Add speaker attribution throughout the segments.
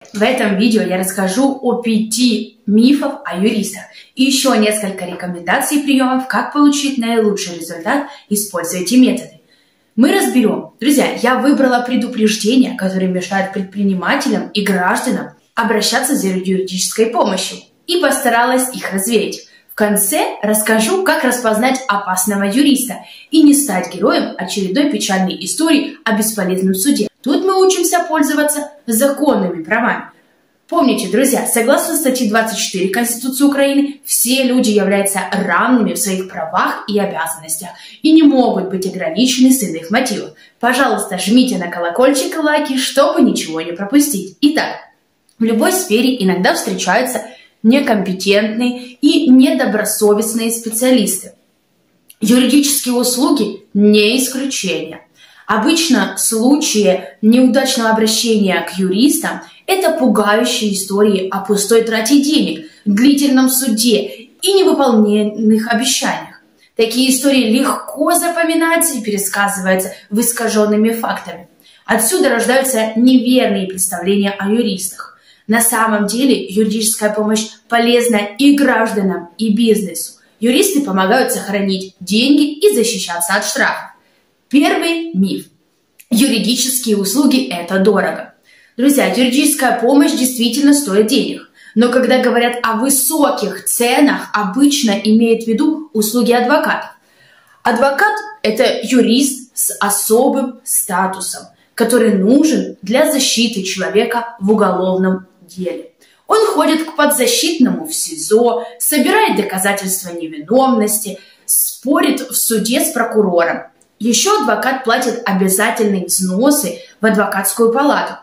Speaker 1: В этом видео я расскажу о 5 мифах о юристах и еще несколько рекомендаций и приемов, как получить наилучший результат, используя эти методы. Мы разберем. Друзья, я выбрала предупреждения, которые мешают предпринимателям и гражданам обращаться за юридической помощью, и постаралась их развеять. В конце расскажу, как распознать опасного юриста и не стать героем очередной печальной истории о бесполезном суде. Тут мы учимся пользоваться законными правами. Помните, друзья, согласно статье 24 Конституции Украины, все люди являются равными в своих правах и обязанностях и не могут быть ограничены с иных мотивов. Пожалуйста, жмите на колокольчик и лайки, чтобы ничего не пропустить. Итак, в любой сфере иногда встречаются некомпетентные и недобросовестные специалисты. Юридические услуги не исключение. Обычно случаи неудачного обращения к юристам – это пугающие истории о пустой трате денег, длительном суде и невыполненных обещаниях. Такие истории легко запоминаются и пересказываются в искаженными фактами. Отсюда рождаются неверные представления о юристах. На самом деле юридическая помощь полезна и гражданам, и бизнесу. Юристы помогают сохранить деньги и защищаться от штрафов. Первый миф. Юридические услуги – это дорого. Друзья, юридическая помощь действительно стоит денег. Но когда говорят о высоких ценах, обычно имеют в виду услуги адвокатов. Адвокат – это юрист с особым статусом, который нужен для защиты человека в уголовном деле. Он ходит к подзащитному в СИЗО, собирает доказательства невиновности, спорит в суде с прокурором. Еще адвокат платит обязательные взносы в адвокатскую палату.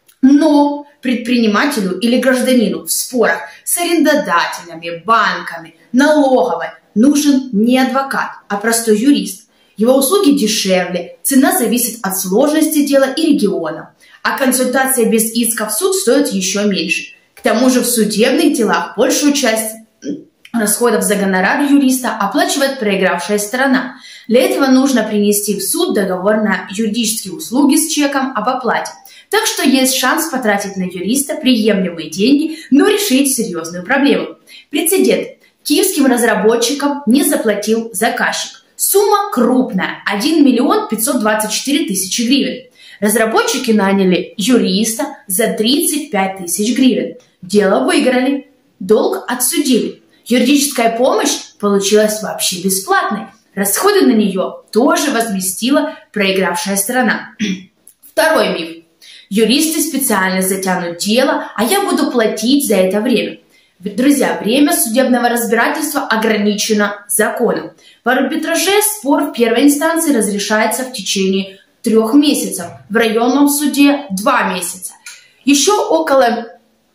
Speaker 1: Но предпринимателю или гражданину в спорах с арендодателями, банками, налоговой нужен не адвокат, а простой юрист. Его услуги дешевле, цена зависит от сложности дела и региона, а консультация без иска в суд стоит еще меньше. К тому же в судебных делах большую часть расходов за гонорар юриста оплачивает проигравшая сторона. Для этого нужно принести в суд договор на юридические услуги с чеком об оплате. Так что есть шанс потратить на юриста приемлемые деньги, но решить серьезную проблему. Прецедент. Киевским разработчикам не заплатил заказчик. Сумма крупная – 1 524 000 гривен. Разработчики наняли юриста за 35 000 гривен. Дело выиграли, долг отсудили. Юридическая помощь получилась вообще бесплатной. Расходы на нее тоже возместила проигравшая сторона. Второй миф. Юристы специально затянут дело, а я буду платить за это время. Друзья, время судебного разбирательства ограничено законом. В арбитраже спор в первой инстанции разрешается в течение 3 месяцев, в районном суде 2 месяца. Еще около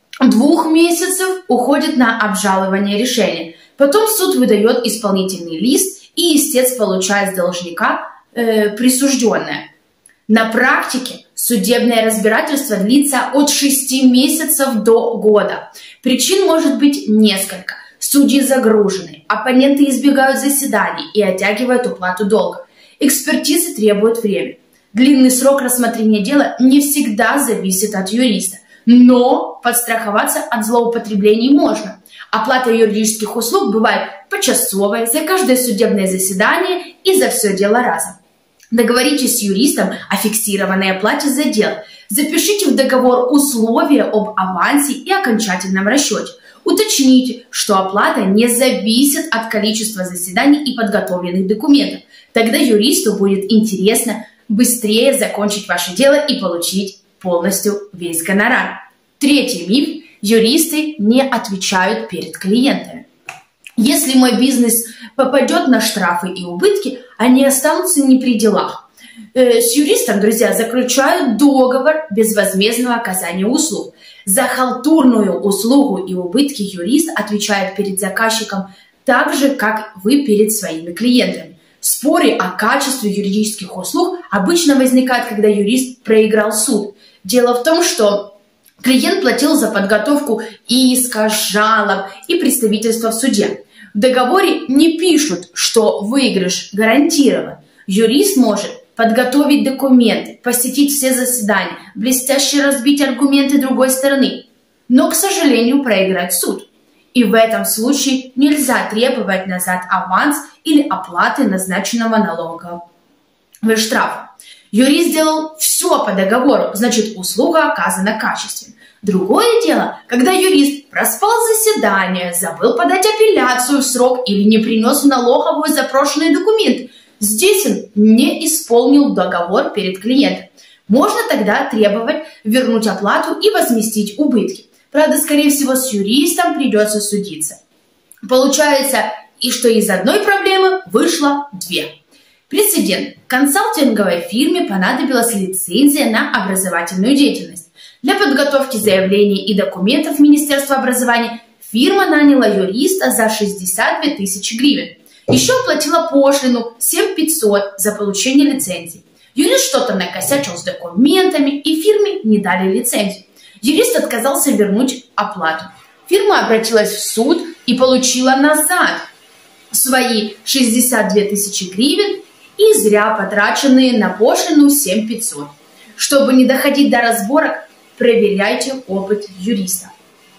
Speaker 1: 2 месяцев уходит на обжалование решения. Потом суд выдает исполнительный лист, и истец получает с должника присужденное. На практике судебное разбирательство длится от 6 месяцев до года. Причин может быть несколько. Судьи загружены, оппоненты избегают заседаний и оттягивают уплату долга. Экспертизы требуют время. Длинный срок рассмотрения дела не всегда зависит от юриста, но подстраховаться от злоупотреблений можно. Оплата юридических услуг бывает почасовой, за каждое судебное заседание и за все дело разом. Договоритесь с юристом о фиксированной оплате за дело. Запишите в договор условия об авансе и окончательном расчете. Уточните, что оплата не зависит от количества заседаний и подготовленных документов. Тогда юристу будет интересно быстрее закончить ваше дело и получить полностью весь гонорар. Третий миф. Юристы не отвечают перед клиентами. Если мой бизнес попадет на штрафы и убытки, они останутся не при делах. С юристом, друзья, заключают договор безвозмездного оказания услуг. За халтурную услугу и убытки юрист отвечает перед заказчиком так же, как вы перед своими клиентами. Споры о качестве юридических услуг обычно возникают, когда юрист проиграл суд. Дело в том, что клиент платил за подготовку иска, жалоб и представительства в суде. В договоре не пишут, что выигрыш гарантирован. Юрист может подготовить документы, посетить все заседания, блестяще разбить аргументы другой стороны, но, к сожалению, проиграть суд. И в этом случае нельзя требовать назад аванс или оплаты назначенного налогового штрафа. Юрист сделал все по договору, значит, услуга оказана качественно. Другое дело, когда юрист проспал заседание, забыл подать апелляцию в срок или не принес в налоговую запрошенные документы. Здесь он не исполнил договор перед клиентом. Можно тогда требовать вернуть оплату и возместить убытки. Правда, скорее всего, с юристом придется судиться. Получается, что из одной проблемы вышло две. Прецедент. Консалтинговой фирме понадобилась лицензия на образовательную деятельность. Для подготовки заявлений и документов Министерства образования фирма наняла юриста за 62 тысячи гривен. Еще оплатила пошлину 7500 за получение лицензии. Юрист что-то накосячил с документами, и фирме не дали лицензию. Юрист отказался вернуть оплату. Фирма обратилась в суд и получила назад свои 62 тысячи гривен и зря потраченные на пошлину 7500. Чтобы не доходить до разборок, проверяйте опыт юриста.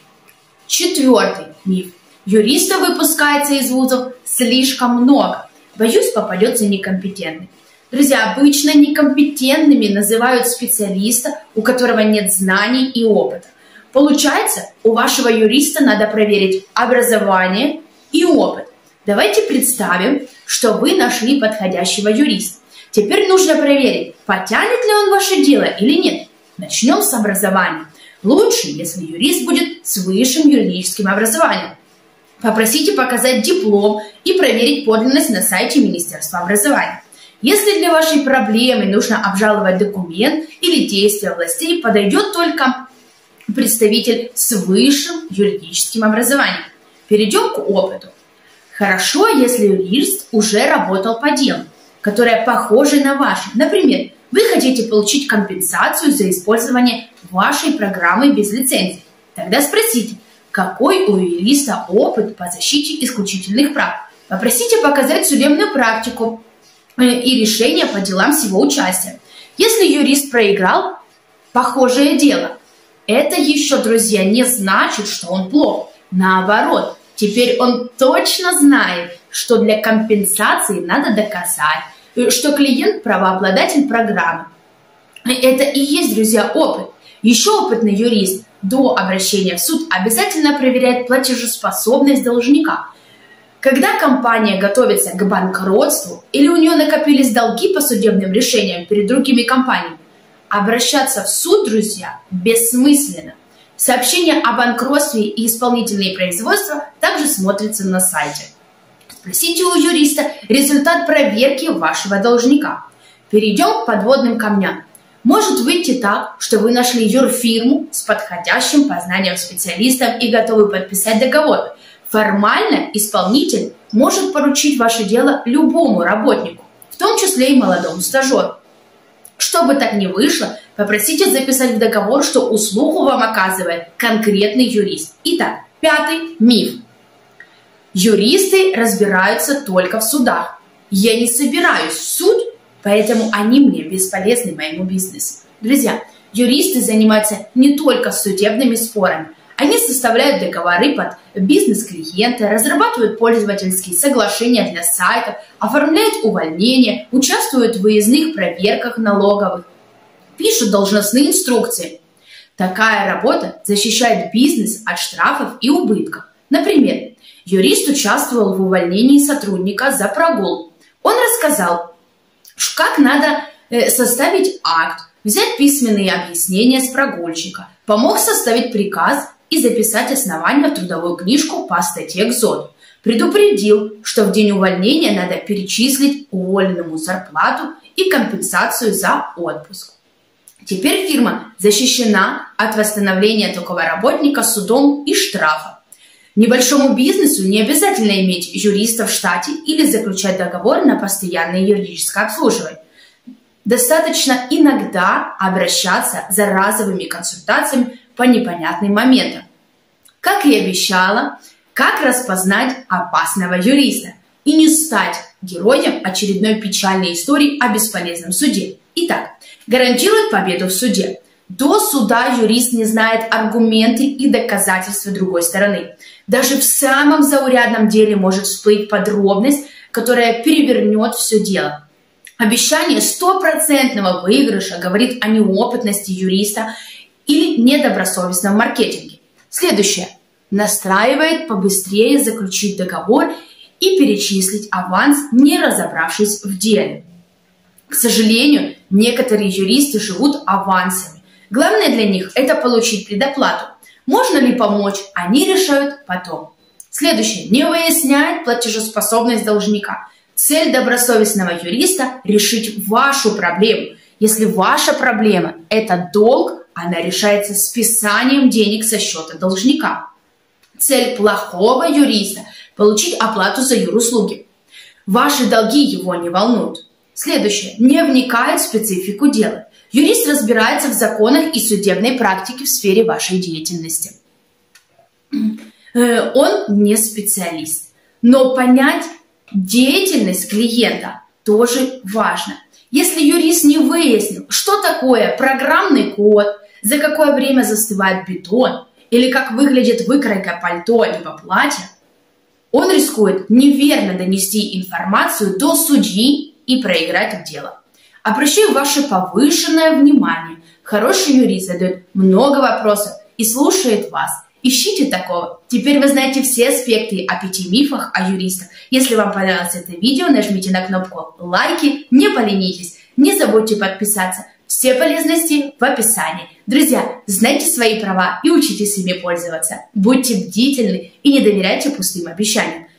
Speaker 1: Четвертый миф. Юристов выпускается из вузов слишком много. Боюсь, попадется некомпетентный. Друзья, обычно некомпетентными называют специалиста, у которого нет знаний и опыта. Получается, у вашего юриста надо проверить образование и опыт. Давайте представим, что вы нашли подходящего юриста. Теперь нужно проверить, потянет ли он ваше дело или нет. Начнем с образования. Лучше, если юрист будет с высшим юридическим образованием. Попросите показать диплом и проверить подлинность на сайте Министерства образования. Если для вашей проблемы нужно обжаловать документ или действия властей, подойдет только представитель с высшим юридическим образованием. Перейдем к опыту. Хорошо, если юрист уже работал по делу, которое похоже на ваше. Например, вы хотите получить компенсацию за использование вашей программы без лицензии. Тогда спросите, какой у юриста опыт по защите исключительных прав. Попросите показать судебную практику и решения по делам с его участием. Если юрист проиграл похожее дело, это еще, друзья, не значит, что он плох. Наоборот, теперь он точно знает, что для компенсации надо доказать, что клиент правообладатель программы. Это и есть, друзья, опыт. Еще опытный юрист до обращения в суд обязательно проверяет платежеспособность должника. Когда компания готовится к банкротству или у нее накопились долги по судебным решениям перед другими компаниями, обращаться в суд, друзья, бессмысленно. Сообщения о банкротстве и исполнительные производства также смотрятся на сайте. Спросите у юриста результат проверки вашего должника. Перейдем к подводным камням. Может выйти так, что вы нашли юрфирму с подходящим по знаниям специалистом и готовы подписать договор. Формально исполнитель может поручить ваше дело любому работнику, в том числе и молодому стажеру. Чтобы так не вышло, попросите записать в договор, что услугу вам оказывает конкретный юрист. Итак, пятый миф. Юристы разбираются только в судах. Я не собираюсь в суд, поэтому они мне бесполезны моему бизнесу. Друзья, юристы занимаются не только судебными спорами. Они составляют договоры под бизнес-клиента, разрабатывают пользовательские соглашения для сайтов, оформляют увольнения, участвуют в выездных проверках налоговых, пишут должностные инструкции. Такая работа защищает бизнес от штрафов и убытков. Например, юрист участвовал в увольнении сотрудника за прогул. Он рассказал, как надо составить акт, взять письменные объяснения с прогульщика, помог составить приказ и записать основания в трудовую книжку по статье к ЗОДу. Предупредил, что в день увольнения надо перечислить уволенному зарплату и компенсацию за отпуск. Теперь фирма защищена от восстановления такого работника судом и штрафом. Небольшому бизнесу не обязательно иметь юриста в штате или заключать договор на постоянное юридическое обслуживание. Достаточно иногда обращаться за разовыми консультациями по непонятным моментам. Как и обещала, как распознать опасного юриста и не стать героем очередной печальной истории о бесполезном суде. Итак, гарантирует победу в суде. До суда юрист не знает аргументы и доказательства другой стороны. Даже в самом заурядном деле может всплыть подробность, которая перевернет все дело. Обещание стопроцентного выигрыша говорит о неопытности юриста или недобросовестном маркетинге. Следующее. Настраивает побыстрее заключить договор и перечислить аванс, не разобравшись в деле. К сожалению, некоторые юристы живут авансами. Главное для них – это получить предоплату. Можно ли помочь, они решают потом. Следующее. Не выясняет платежеспособность должника. Цель добросовестного юриста – решить вашу проблему. Если ваша проблема – это долг, она решается списанием денег со счета должника. Цель плохого юриста – получить оплату за юруслуги. Ваши долги его не волнуют. Следующее. Не вникает в специфику дела. Юрист разбирается в законах и судебной практике в сфере вашей деятельности. Он не специалист. Но понять деятельность клиента тоже важно. Если юрист не выяснил, что такое программный код, за какое время застывает бетон, или как выглядит выкройка пальто либо платья, он рискует неверно донести информацию до судьи и проиграть дело. Обращаю ваше повышенное внимание. Хороший юрист задает много вопросов и слушает вас. Ищите такого. Теперь вы знаете все аспекты о 5 мифах о юристах. Если вам понравилось это видео, нажмите на кнопку лайки, не поленитесь. Не забудьте подписаться. Все полезности в описании. Друзья, знайте свои права и учитесь ими пользоваться. Будьте бдительны и не доверяйте пустым обещаниям.